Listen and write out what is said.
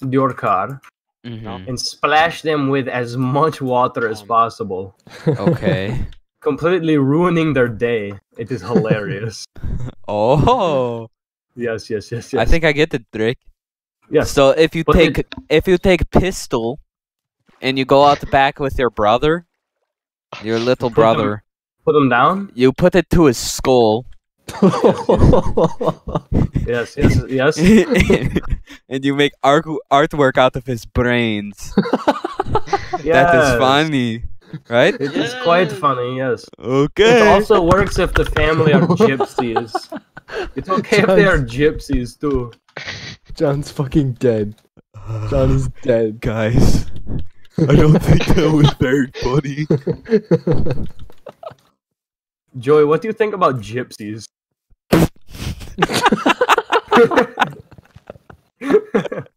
your car and splash them with as much water as possible. Okay. Completely ruining their day. It is hilarious. Oh. Yes. I think I get the trick. Yes. So if you take pistol and you go out the back with your brother, your little brother, put him down. you put it to his skull. Yes. And you make artwork out of his brains. Yes. That is funny, right? It is quite funny, yes. Okay. It also works if the family are gypsies. It's okay if they are gypsies too. John's fucking dead. John is dead. Guys, I don't think that was very funny. Joey, what do you think about gypsies?